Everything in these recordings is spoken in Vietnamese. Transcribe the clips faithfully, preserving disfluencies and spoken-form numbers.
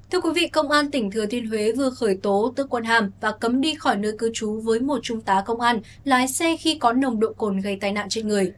Thưa quý vị, Công an tỉnh Thừa Thiên Huế vừa khởi tố, tước quân hàm và cấm đi khỏi nơi cư trú với một trung tá công an lái xe khi có nồng độ cồn gây tai nạn chết người.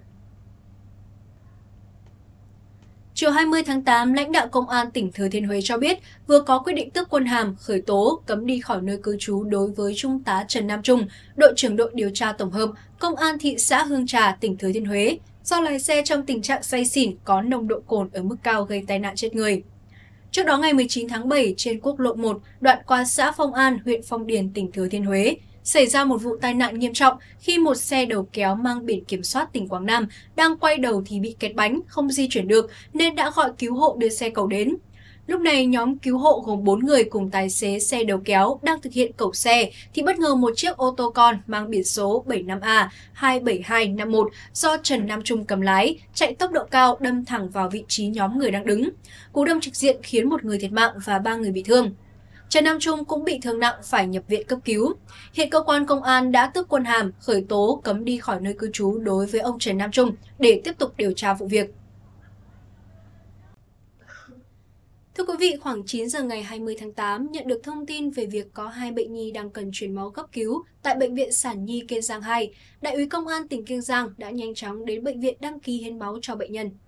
Chiều hai mươi tháng tám, lãnh đạo Công an tỉnh Thừa Thiên Huế cho biết vừa có quyết định tước quân hàm, khởi tố, cấm đi khỏi nơi cư trú đối với Trung tá Trần Nam Trung, đội trưởng đội điều tra tổng hợp, Công an thị xã Hương Trà, tỉnh Thừa Thiên Huế, do lái xe trong tình trạng say xỉn có nồng độ cồn ở mức cao gây tai nạn chết người. Trước đó ngày mười chín tháng bảy, trên quốc lộ một, đoạn qua xã Phong An, huyện Phong Điền, tỉnh Thừa Thiên Huế, xảy ra một vụ tai nạn nghiêm trọng khi một xe đầu kéo mang biển kiểm soát tỉnh Quảng Nam đang quay đầu thì bị kẹt bánh, không di chuyển được nên đã gọi cứu hộ đưa xe cẩu đến. Lúc này, nhóm cứu hộ gồm bốn người cùng tài xế xe đầu kéo đang thực hiện cẩu xe thì bất ngờ một chiếc ô tô con mang biển số bảy năm A hai bảy hai năm một do Trần Nam Trung cầm lái chạy tốc độ cao đâm thẳng vào vị trí nhóm người đang đứng. Cú đâm trực diện khiến một người thiệt mạng và ba người bị thương. Trần Nam Trung cũng bị thương nặng phải nhập viện cấp cứu. Hiện cơ quan công an đã tước quân hàm, khởi tố, cấm đi khỏi nơi cư trú đối với ông Trần Nam Trung để tiếp tục điều tra vụ việc. Thưa quý vị, khoảng chín giờ ngày hai mươi tháng tám, nhận được thông tin về việc có hai bệnh nhi đang cần truyền máu cấp cứu tại Bệnh viện Sản Nhi Kiên Giang hai, Đại úy Công an tỉnh Kiên Giang đã nhanh chóng đến bệnh viện đăng ký hiến máu cho bệnh nhân.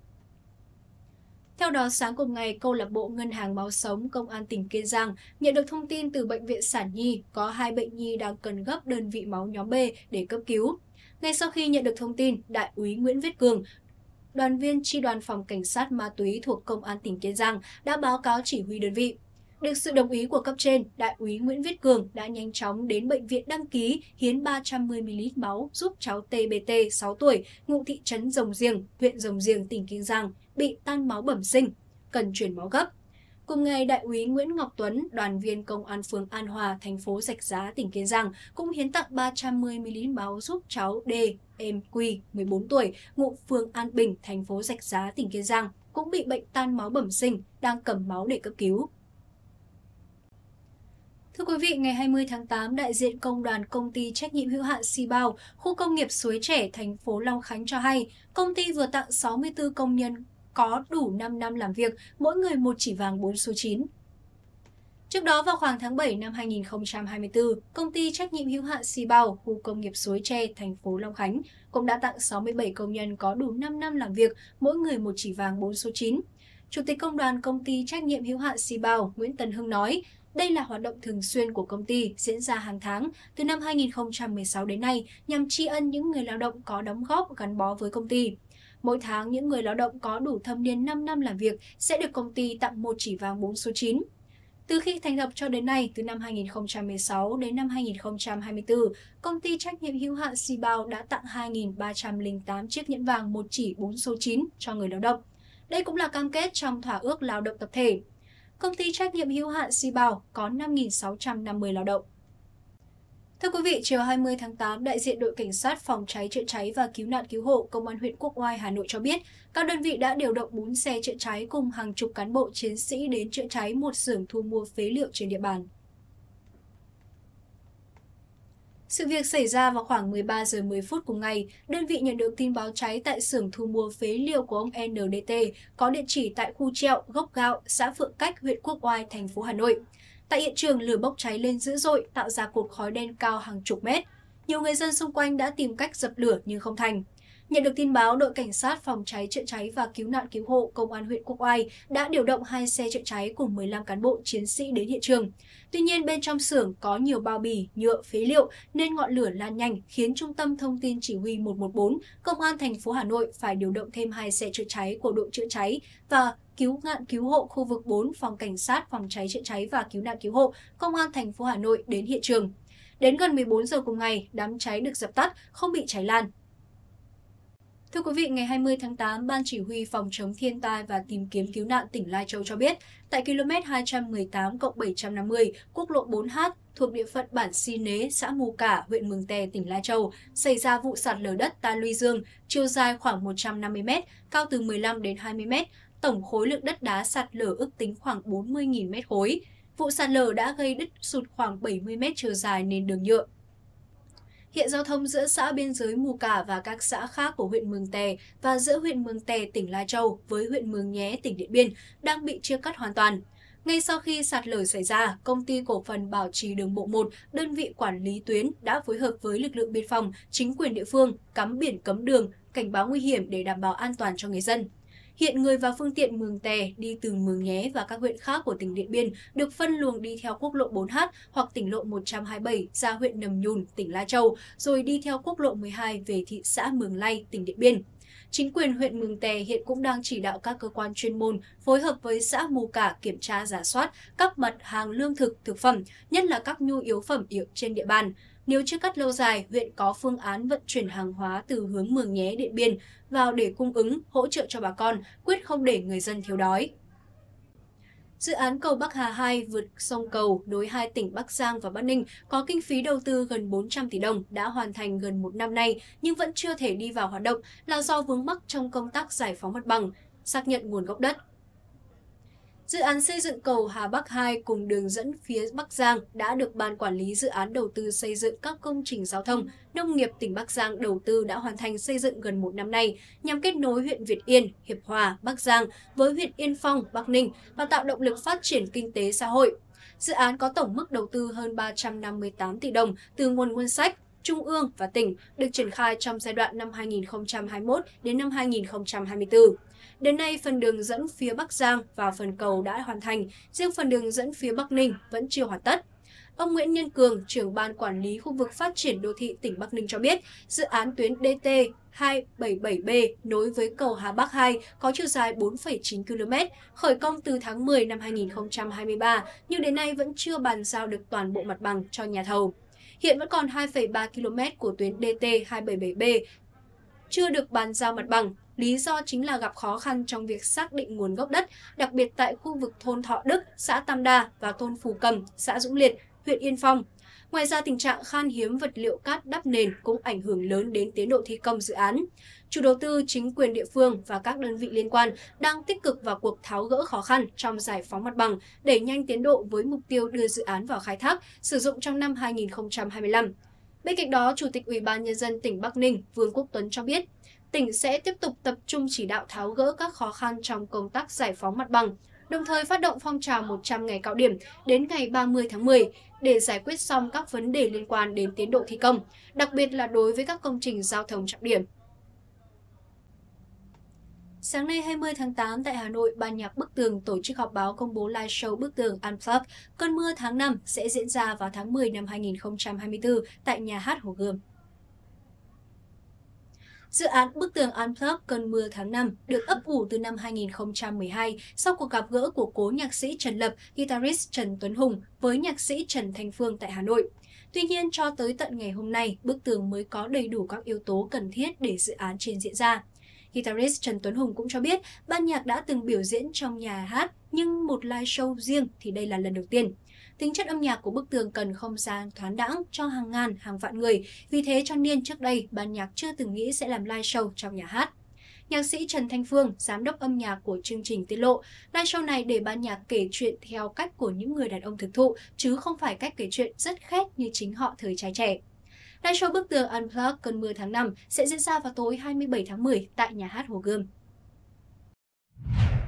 Theo đó, sáng cùng ngày, câu lạc bộ Ngân hàng Máu Sống Công an tỉnh Kiên Giang nhận được thông tin từ Bệnh viện Sản Nhi có hai bệnh nhi đang cần gấp đơn vị máu nhóm B để cấp cứu. Ngay sau khi nhận được thông tin, Đại úy Nguyễn Viết Cường, đoàn viên chi đoàn phòng cảnh sát ma túy thuộc Công an tỉnh Kiên Giang đã báo cáo chỉ huy đơn vị. Được sự đồng ý của cấp trên, Đại úy Nguyễn Viết Cường đã nhanh chóng đến bệnh viện đăng ký hiến ba trăm mười mi li lít máu giúp cháu tê bê tê sáu tuổi, ngụ thị trấn Rồng Giềng, huyện Rồng Giềng, tỉnh Kiên Giang, bị tan máu bẩm sinh, cần chuyển máu gấp. Cùng ngày, Đại úy Nguyễn Ngọc Tuấn, đoàn viên công an phường An Hòa, thành phố Rạch Giá, tỉnh Kiên Giang, cũng hiến tặng ba trăm mười mi li lít máu giúp cháu D, em Quy, mười bốn tuổi, ngụ phường An Bình, thành phố Rạch Giá, tỉnh Kiên Giang, cũng bị bệnh tan máu bẩm sinh, đang cầm máu để cấp cứu. Thưa quý vị, ngày hai mươi tháng tám, đại diện công đoàn công ty trách nhiệm hữu hạn Sibao, khu công nghiệp Suối Trẻ, thành phố Long Khánh cho hay, công ty vừa tặng sáu mươi tư công nhân có đủ năm năm làm việc, mỗi người một chỉ vàng bốn số chín. Trước đó, vào khoảng tháng bảy năm hai nghìn không trăm hai mươi tư, công ty trách nhiệm hữu hạn Sibao, khu công nghiệp Suối Tre, thành phố Long Khánh cũng đã tặng sáu mươi bảy công nhân có đủ năm năm làm việc, mỗi người một chỉ vàng bốn số chín. Chủ tịch công đoàn công ty trách nhiệm hữu hạn Sibao, Nguyễn Tấn Hưng nói, đây là hoạt động thường xuyên của công ty diễn ra hàng tháng từ năm hai nghìn không trăm mười sáu đến nay nhằm tri ân những người lao động có đóng góp gắn bó với công ty. Mỗi tháng, những người lao động có đủ thâm niên năm năm làm việc sẽ được công ty tặng một chỉ vàng bốn số chín. Từ khi thành lập cho đến nay, từ năm hai nghìn không trăm mười sáu đến năm hai nghìn không trăm hai mươi tư, công ty trách nhiệm hữu hạn Sibao đã tặng hai nghìn ba trăm lẻ tám chiếc nhẫn vàng một chỉ bốn số chín cho người lao động. Đây cũng là cam kết trong thỏa ước lao động tập thể. Công ty trách nhiệm hữu hạn Sibao có năm nghìn sáu trăm năm mươi lao động. Thưa quý vị, chiều hai mươi tháng tám, đại diện đội cảnh sát phòng cháy chữa cháy và cứu nạn cứu hộ Công an huyện Quốc Oai, Hà Nội cho biết, các đơn vị đã điều động bốn xe chữa cháy cùng hàng chục cán bộ chiến sĩ đến chữa cháy một xưởng thu mua phế liệu trên địa bàn. Sự việc xảy ra vào khoảng mười ba giờ mười phút cùng ngày, đơn vị nhận được tin báo cháy tại xưởng thu mua phế liệu của ông en đê tê có địa chỉ tại khu Trẹo, Gốc Gạo, xã Phượng Cách, huyện Quốc Oai, thành phố Hà Nội. Tại hiện trường, lửa bốc cháy lên dữ dội, tạo ra cột khói đen cao hàng chục mét. Nhiều người dân xung quanh đã tìm cách dập lửa nhưng không thành. Nhận được tin báo, đội cảnh sát phòng cháy chữa cháy và cứu nạn cứu hộ Công an huyện Quốc Oai đã điều động hai xe chữa cháy cùng mười lăm cán bộ chiến sĩ đến hiện trường. Tuy nhiên, bên trong xưởng có nhiều bao bì, nhựa, phế liệu nên ngọn lửa lan nhanh, khiến Trung tâm Thông tin Chỉ huy một một bốn, Công an thành phố Hà Nội phải điều động thêm hai xe chữa cháy của đội chữa cháy và cứu nạn cứu hộ khu vực bốn, phòng cảnh sát phòng cháy chữa cháy và cứu nạn cứu hộ Công an thành phố Hà Nội đến hiện trường. Đến gần mười bốn giờ cùng ngày, đám cháy được dập tắt, không bị cháy lan. Thưa quý vị, ngày hai mươi tháng tám, Ban Chỉ huy Phòng chống thiên tai và tìm kiếm cứu nạn tỉnh Lai Châu cho biết, tại km hai trăm mười tám cộng bảy trăm năm mươi, quốc lộ bốn H thuộc địa phận bản Si Nế, xã Mù Cả, huyện Mường Tè, tỉnh Lai Châu, xảy ra vụ sạt lở đất ta luy dương, chiều dài khoảng một trăm năm mươi mét, cao từ mười lăm đến hai mươi mét, tổng khối lượng đất đá sạt lở ước tính khoảng bốn mươi nghìn mét khối. Vụ sạt lở đã gây đứt sụt khoảng bảy mươi mét chiều dài nền đường nhựa. Hiện giao thông giữa xã biên giới Mù Cả và các xã khác của huyện Mường Tè và giữa huyện Mường Tè, tỉnh Lai Châu với huyện Mường Nhé, tỉnh Điện Biên đang bị chia cắt hoàn toàn. Ngay sau khi sạt lở xảy ra, Công ty Cổ phần Bảo trì Đường bộ một, đơn vị quản lý tuyến đã phối hợp với lực lượng biên phòng, chính quyền địa phương, cắm biển cấm đường, cảnh báo nguy hiểm để đảm bảo an toàn cho người dân. Hiện người và phương tiện Mường Tè đi từ Mường Nhé và các huyện khác của tỉnh Điện Biên được phân luồng đi theo quốc lộ bốn H hoặc tỉnh lộ một trăm hai mươi bảy ra huyện Nậm Nhùn, tỉnh Lai Châu, rồi đi theo quốc lộ mười hai về thị xã Mường Lây, tỉnh Điện Biên. Chính quyền huyện Mường Tè hiện cũng đang chỉ đạo các cơ quan chuyên môn phối hợp với xã Mù Cả kiểm tra rà soát các mặt hàng lương thực, thực phẩm, nhất là các nhu yếu phẩm yếu trên địa bàn. Nếu chưa cắt lâu dài, huyện có phương án vận chuyển hàng hóa từ hướng Mường Nhé, Điện Biên vào để cung ứng, hỗ trợ cho bà con, quyết không để người dân thiếu đói. Dự án cầu Bắc Hà hai vượt sông Cầu nối hai tỉnh Bắc Giang và Bắc Ninh có kinh phí đầu tư gần bốn trăm tỷ đồng đã hoàn thành gần một năm nay nhưng vẫn chưa thể đi vào hoạt động là do vướng mắc trong công tác giải phóng mặt bằng, xác nhận nguồn gốc đất. Dự án xây dựng cầu Hà Bắc hai cùng đường dẫn phía Bắc Giang đã được Ban Quản lý Dự án Đầu tư xây dựng các công trình giao thông, nông nghiệp tỉnh Bắc Giang đầu tư đã hoàn thành xây dựng gần một năm nay nhằm kết nối huyện Việt Yên, Hiệp Hòa, Bắc Giang với huyện Yên Phong, Bắc Ninh và tạo động lực phát triển kinh tế xã hội. Dự án có tổng mức đầu tư hơn ba trăm năm mươi tám tỷ đồng từ nguồn ngân sách Trung ương và tỉnh, được triển khai trong giai đoạn năm hai nghìn không trăm hai mươi mốt đến năm hai nghìn không trăm hai mươi tư. Đến nay, phần đường dẫn phía Bắc Giang và phần cầu đã hoàn thành, riêng phần đường dẫn phía Bắc Ninh vẫn chưa hoàn tất. Ông Nguyễn Nhân Cường, trưởng Ban Quản lý khu vực phát triển đô thị tỉnh Bắc Ninh cho biết, dự án tuyến D T hai bảy bảy B nối với cầu Hà Bắc hai có chiều dài bốn phẩy chín ki lô mét, khởi công từ tháng mười năm hai nghìn không trăm hai mươi ba, nhưng đến nay vẫn chưa bàn giao được toàn bộ mặt bằng cho nhà thầu. Hiện vẫn còn hai phẩy ba ki lô mét của tuyến D T hai bảy bảy B chưa được bàn giao mặt bằng. Lý do chính là gặp khó khăn trong việc xác định nguồn gốc đất, đặc biệt tại khu vực thôn Thọ Đức, xã Tam Đa và thôn Phù Cầm, xã Dũng Liệt, huyện Yên Phong. Ngoài ra, tình trạng khan hiếm vật liệu cát đắp nền cũng ảnh hưởng lớn đến tiến độ thi công dự án. Chủ đầu tư, chính quyền địa phương và các đơn vị liên quan đang tích cực vào cuộc tháo gỡ khó khăn trong giải phóng mặt bằng, đẩy nhanh tiến độ với mục tiêu đưa dự án vào khai thác, sử dụng trong năm hai nghìn không trăm hai mươi lăm. Bên cạnh đó, Chủ tịch Ủy ban Nhân dân tỉnh Bắc Ninh Vương Quốc Tuấn cho biết, tỉnh sẽ tiếp tục tập trung chỉ đạo tháo gỡ các khó khăn trong công tác giải phóng mặt bằng, đồng thời phát động phong trào một trăm ngày cao điểm đến ngày ba mươi tháng mười để giải quyết xong các vấn đề liên quan đến tiến độ thi công, đặc biệt là đối với các công trình giao thông trọng điểm. Sáng nay hai mươi tháng tám tại Hà Nội, Ban nhạc Bức Tường tổ chức họp báo công bố live show Bức Tường Unplugged Cơn mưa tháng năm sẽ diễn ra vào tháng mười năm hai nghìn không trăm hai mươi tư tại nhà hát Hồ Gươm. Dự án Bức Tường Unplugged Cơn mưa tháng năm được ấp ủ từ năm hai nghìn không trăm mười hai sau cuộc gặp gỡ của cố nhạc sĩ Trần Lập, guitarist Trần Tuấn Hùng với nhạc sĩ Trần Thanh Phương tại Hà Nội. Tuy nhiên, cho tới tận ngày hôm nay, Bức Tường mới có đầy đủ các yếu tố cần thiết để dự án trên diễn ra. Guitarist Trần Tuấn Hùng cũng cho biết ban nhạc đã từng biểu diễn trong nhà hát, nhưng một live show riêng thì đây là lần đầu tiên. Tính chất âm nhạc của Bức Tường cần không gian thoáng đãng cho hàng ngàn, hàng vạn người, vì thế cho nên trước đây ban nhạc chưa từng nghĩ sẽ làm live show trong nhà hát. Nhạc sĩ Trần Thanh Phương, giám đốc âm nhạc của chương trình tiết lộ, live show này để ban nhạc kể chuyện theo cách của những người đàn ông thực thụ, chứ không phải cách kể chuyện rất khét như chính họ thời trai trẻ. Live show Bức Tường Unplugged Cơn mưa tháng năm sẽ diễn ra vào tối hai mươi bảy tháng mười tại nhà hát Hồ Gươm.